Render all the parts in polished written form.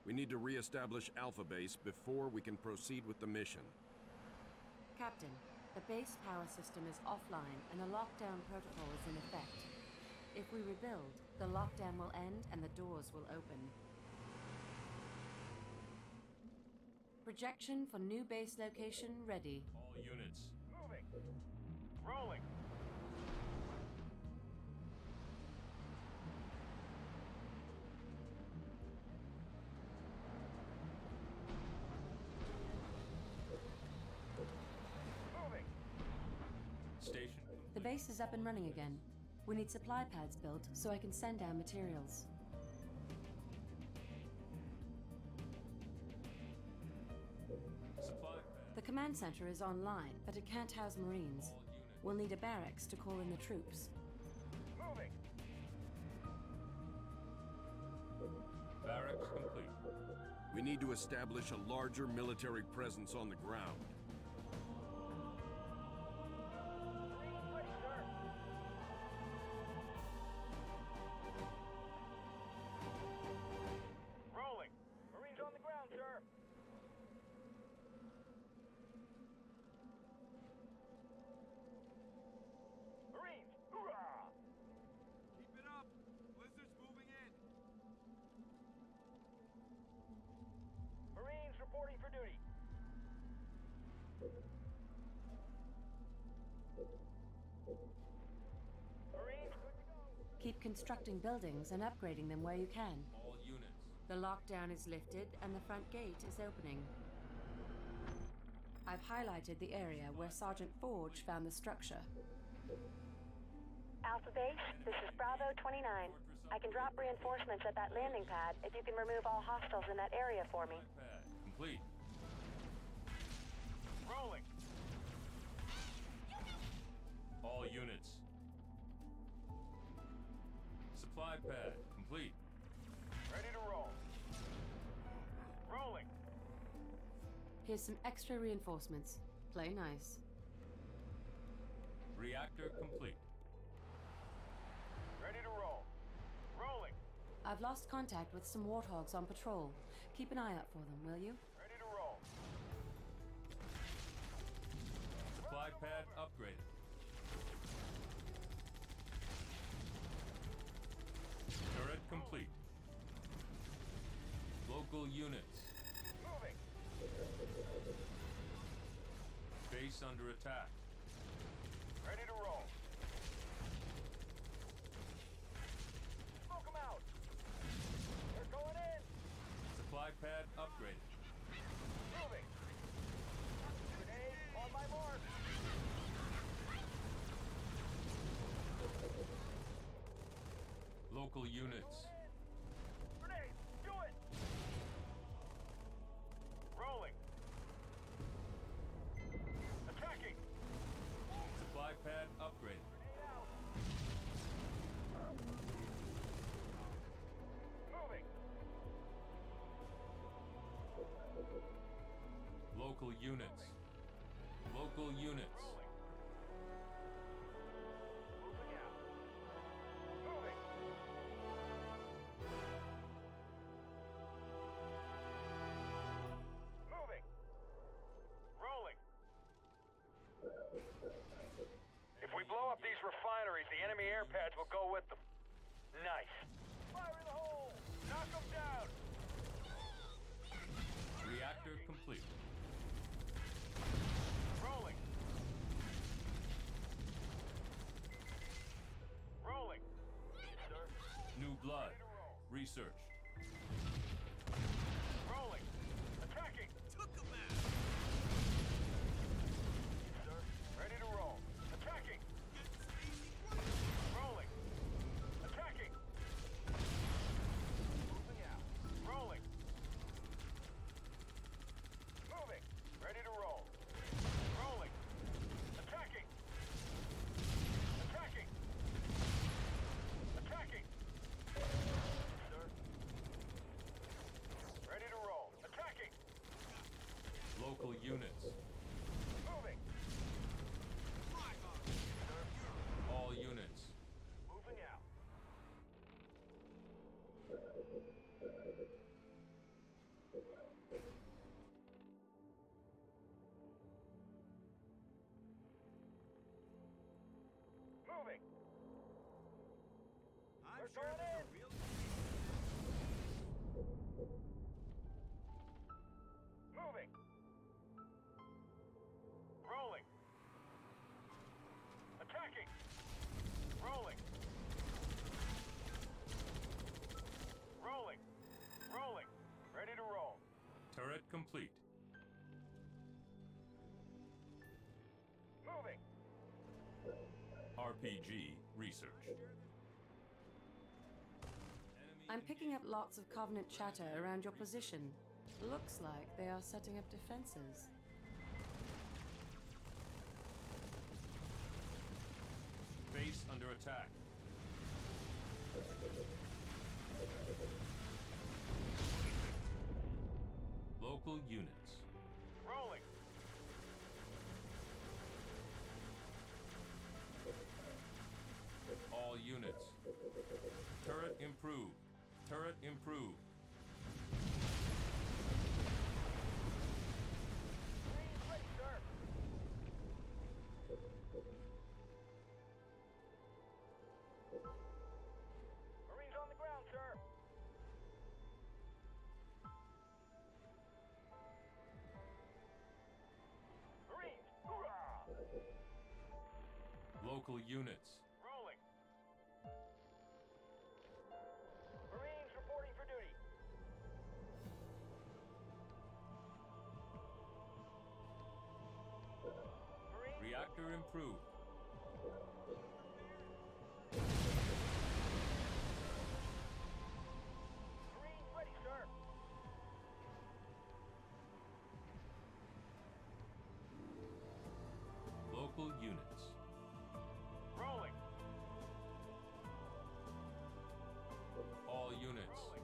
We need to re-establish Alpha Base before we can proceed with the mission. Captain, the base power system is offline and a lockdown protocol is in effect. If we rebuild, the lockdown will end and the doors will open. Projection for new base location ready. All units. Moving. Rolling. Moving. Station. The base is up and running again. We need supply pads built so I can send down materials. Supply pad. The command center is online, but it can't house Marines. All units. We'll need a barracks to call in the troops. Moving. Barracks complete. We need to establish a larger military presence on the ground. Marines ready, sir. Rolling. Marines on the ground, sir. Marines, hoorah! Keep it up! Blizzard's moving in! Marines reporting for duty. Marines, good to go. Keep constructing buildings and upgrading them where you can. All units. The lockdown is lifted and the front gate is opening. I've highlighted the area where Sergeant Forge found the structure. Alpha Base, this is Bravo 29. I can drop reinforcements at that landing pad if you can remove all hostiles in that area for me. Supply pad complete. Rolling. All units. Supply pad complete. Ready to roll. Rolling. Here's some extra reinforcements. Play nice. Reactor complete. Ready to roll. Rolling. I've lost contact with some warthogs on patrol. Keep an eye out for them, will you? Ready to roll. Supply pad upgraded. Turret complete. Local units. Moving. Base under attack. Ready to roll. Smoke them out. They're going in. Supply pad upgraded. Moving. Grenade on my mark. Local units. Grenade. Do it. Rolling. Attacking. Supply pad upgraded. Grenade out. Moving. Local units. Local units. Rolling. Moving out. Moving. Moving. Rolling. If we blow up these refineries, the enemy air pads will go with them. Nice. Fire in the hole! Knock them down! Reactor complete. Rolling. Rolling. Sir. New blood. Ready to roll. Research. Rolling. Attacking. Took him out! Sir. Ready to roll. Attacking. Rolling. Attacking. Moving out. Rolling. Moving. Ready to roll. Rolling. Attacking. Attacking. Attacking. Sir. Ready to roll. Attacking. Local units. Moving. Sir. All units. Moving out. going in! Moving! Rolling! Attacking! Rolling! Rolling! Rolling! Ready to roll. Turret complete. Moving! RPG research. I'm picking up lots of Covenant chatter around your position. Looks like they are setting up defenses. Base under attack. Local units. Rolling! All units. Turret improved. Turret improved. Marines ready, sir! Marines on the ground, sir! Marines! Hoorah! Local units. Rolling! Marines reporting for duty. Marines Reactor improved. Marines ready, sir. Local units. Rolling. All units. Rolling.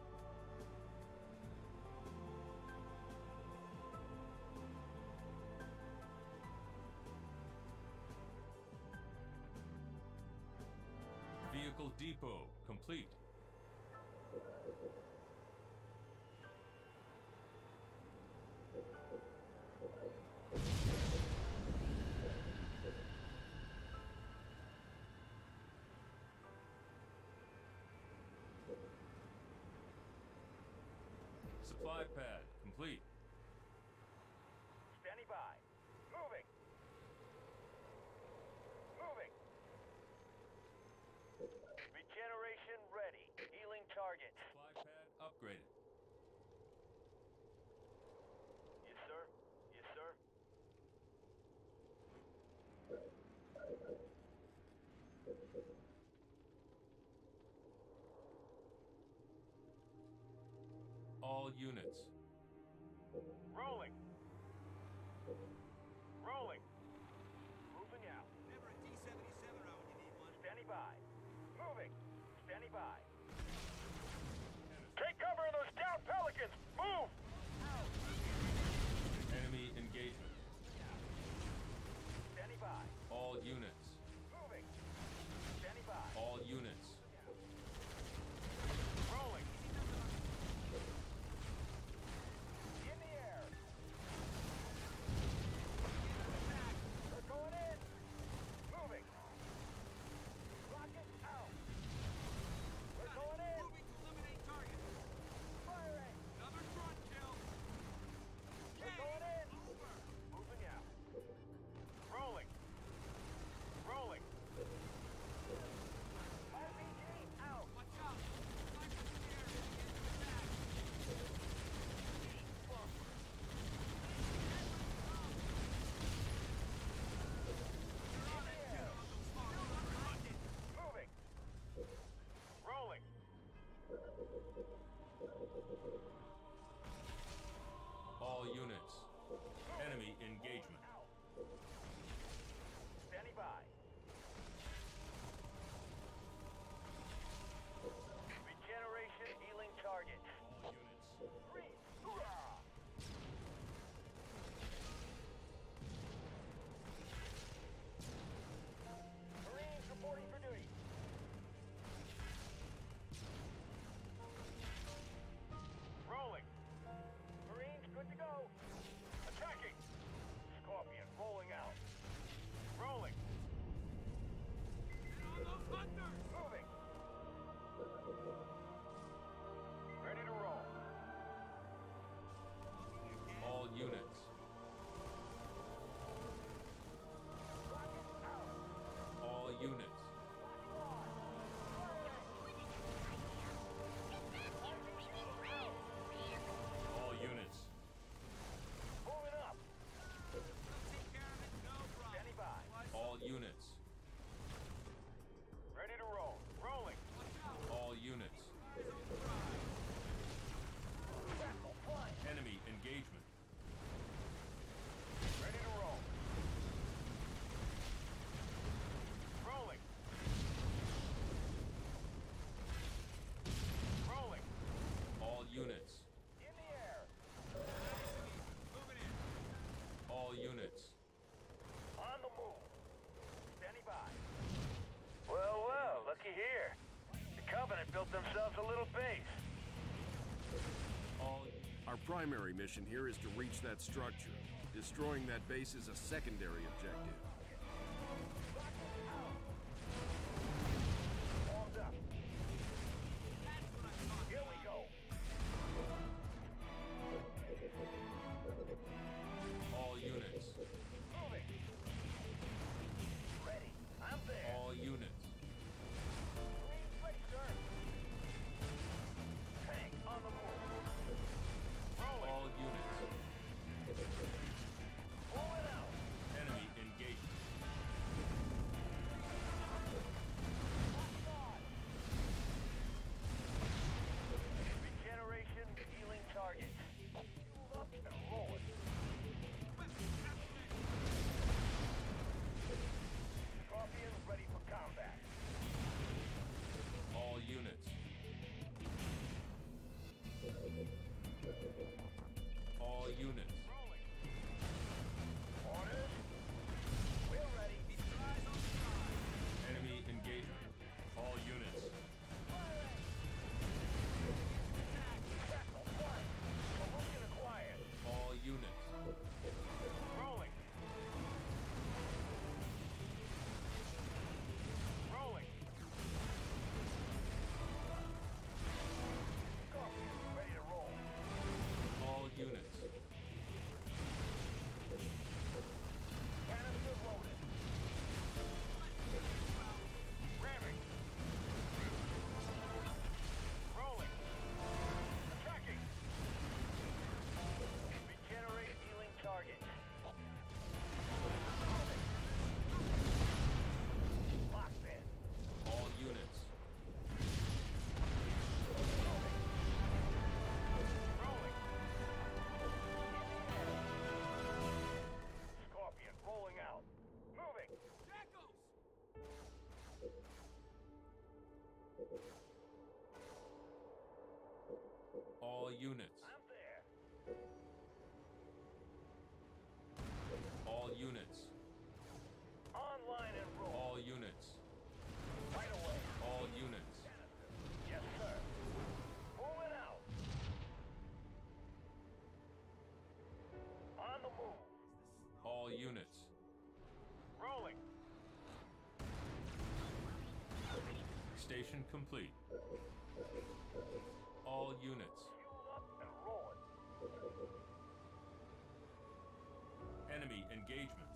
Vehicle depot complete. Supply pad complete. Standing by. Moving. Moving. Regeneration ready. Healing targets. Supply pad upgraded. Yes, sir. Yes, sir. All units. Rolling. Rolling. Moving out. Never a D-77 around when you need one. Standing by. Moving. Standing by. Take cover of those down pelicans! Move! Enemy engagement. Standing by. All units. Moving. Standing by. All units. Rolling. In the air. They're going in. Moving. Rocket out. They're going in. Moving to eliminate target. Firing. Another front kill. They're going in. Over. Moving out. Rolling. Rolling. RPG out. Watch out. Snipers in the air. Begin to attack. Moving. Rolling. All units. Enemy engagement. Standing by. Regeneration healing target. All units. Green. Hoorah! Marines reporting for duty. Rolling. Marines good to go. units. All units. All units. Moving up. Take care of it, no problem. Standing by. All units. Ready to roll. Rolling. All units. Shrapnel flying. Enemy engagement. Ready to roll. Rolling. Rolling. All units. In the air. Moving in. All units. On the move. Standing by. Well, well, looky here. The Covenant built themselves a little base. All Our primary mission here is to reach that structure. Destroying that base is a secondary objective. Warmed up. Here we go. all units. Moving. Ready. I'm there. All units. Marines ready, sir. Tank on the move. Rolling. All units. Pulling out. Enemy engagement. Regeneration healing targets. Fueled up and rolling. Scorpions ready for combat. All units. All units. Rolling. Orders. We're ready. Enemy engagement. All units. Shrapnel flying. Promotion acquired. All units. Rolling. Rolling. Scorpion ready to roll. All units. Canister loaded. Ramming. Rolling. Attacking. Regenerate healing target. Locked in. All units. Rolling. Scorpion rolling out. Moving. Jackals! All units. I'm there. All units. Online and roll. All units. Right away. All units. Yes, sir. Moving out. On the move. All units. Rolling. Station complete. All units. Fueled up and rolling. Enemy engagement.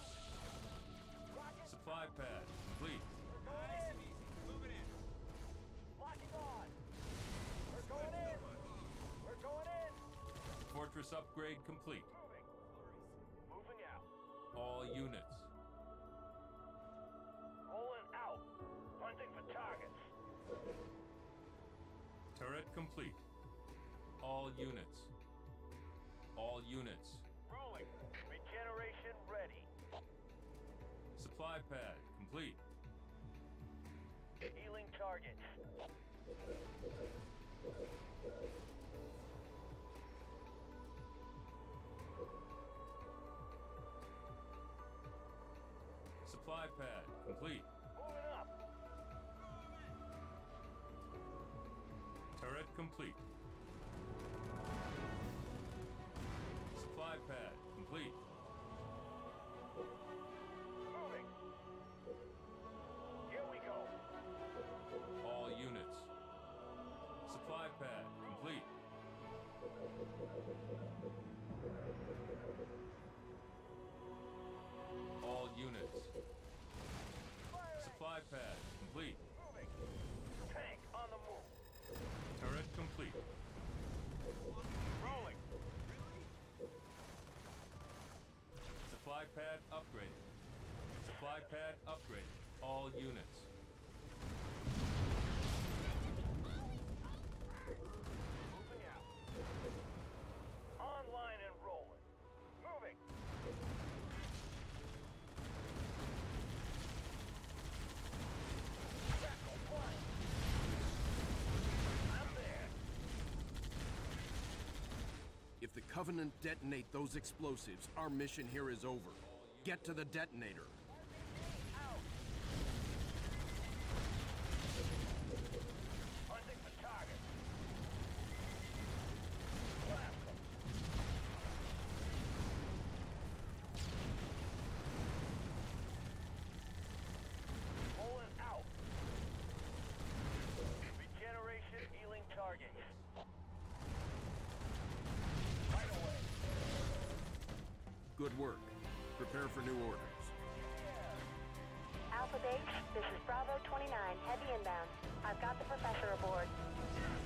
Supply pad complete. Nice and easy. Moving in. Locking on. We're going in. We're going in. Fortress upgrade complete. Moving. Moving out. All units. Rolling out. Hunting for targets. Turret complete. All units. All units. Rolling. Regeneration ready. Supply pad complete. Healing targets. Supply pad complete. Moving up. Turret complete. Supply pad complete. Moving. Here we go. All units. Supply pad complete. Supply pad upgraded. All units. Moving out. Online and rolling. Moving. Crackle flying. I'm there. If the Covenant detonate those explosives, our mission here is over. Get to the detonator. Out. Hunting for target. Blast them. Pulling out. Regeneration healing target. Right away. Good work. Prepare for new orders. Alpha Base, this is Bravo 29, heavy inbound. I've got the professor aboard.